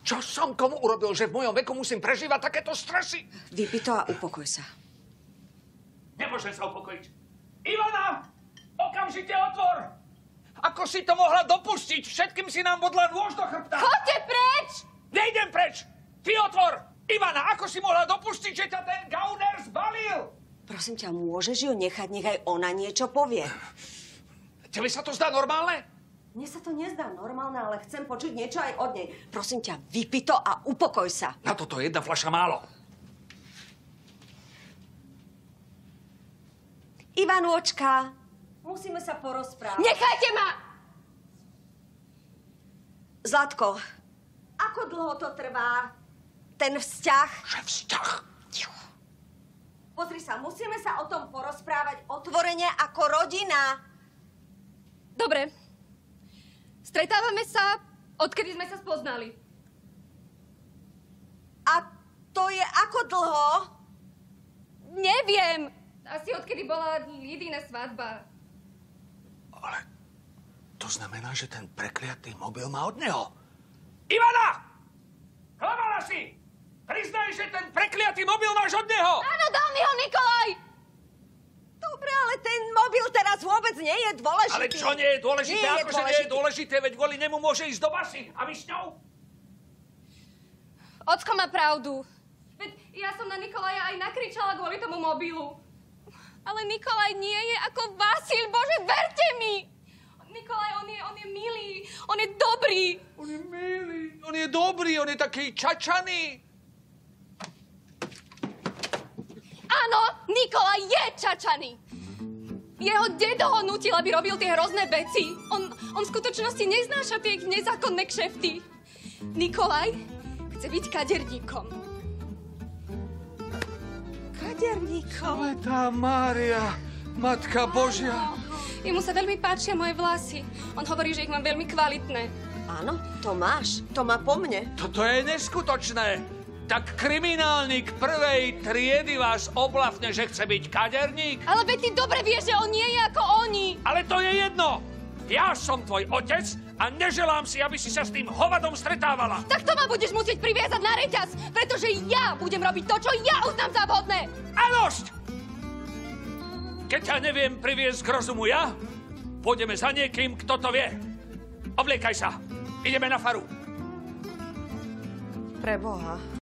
Čo som komu urobil, že v mojom veku musím prežívať takéto stresy? Vypij to a upokoj sa. Nemôžem sa upokojiť. Ivana! Okamžite otvor! Ako si to mohla dopustiť? Všetkým si nám bodla nôž do chrbta. Choďte preč! Nejdem preč! Ty otvor! Ivana, ako si mohla dopustiť, že ťa ten gauner zbalil? Prosím ťa, môžeš ju nechať, nech aj ona niečo povie. Tebe sa to zdá normálne? Mne sa to nezdá normálne, ale chcem počuť niečo aj od nej. Prosím ťa, vypij to a upokoj sa. Na toto je jedna fľaša málo. Ivanôčka, musíme sa porozprávať. Nechajte ma! Zlatko, ako dlho to trvá, ten vzťah? Že vzťah? Pozri sa, musíme sa o tom porozprávať otvorene ako rodina. Dobre. Stretávame sa, odkedy sme sa spoznali. A to je ako dlho? Neviem. Asi odkedy bola Lidína svadba. Ale to znamená, že ten prekliatý mobil má od neho. Ivana! Klamala si! Priznaj, že ten prekliatý mobil máš od neho! Áno, dal mi ho Nikolaj! Dobre, ale ten mobil teraz vôbec nie je dôležitý. Ale čo nie je dôležité? Nie je Akože nie je dôležité, veď kvôli nemu môže ísť do basy. A vy s ňou? Ocko má pravdu. Veď ja som na Nikolaja aj nakričala kvôli tomu mobilu. Ale Nikolaj nie je ako Vasil, Bože, verte mi! Nikolaj, on je milý, on je dobrý. On je milý, on je dobrý, on je taký čačaný. Áno, Nikolaj je čačaný. Jeho dedo ho nutil, aby robil tie hrozné veci. On v skutočnosti neznáša tie nezákonné kšefty. Nikolaj chce byť kaderníkom. Kaderníkom? Svätá Mária, Matka Božia. Jemu sa veľmi páčia moje vlasy. On hovorí, že ich mám veľmi kvalitné. Áno, to máš. To má po mne. Toto je neskutočné. Tak kriminálnik prvej triedy vás oblafne, že chce byť kaderník? Ale veď ty dobre vieš, že on nie je ako oni. Ale to je jedno. Ja som tvoj otec a neželám si, aby si sa s tým hovadom stretávala. Tak to ma budeš musieť priviazať na reťaz, pretože ja budem robiť to, čo ja uznám za vhodné. A dosť! Keď ťa neviem priviesť k rozumu ja, pôjdeme za niekým, kto to vie. Obliekaj sa. Ideme na faru. Preboha.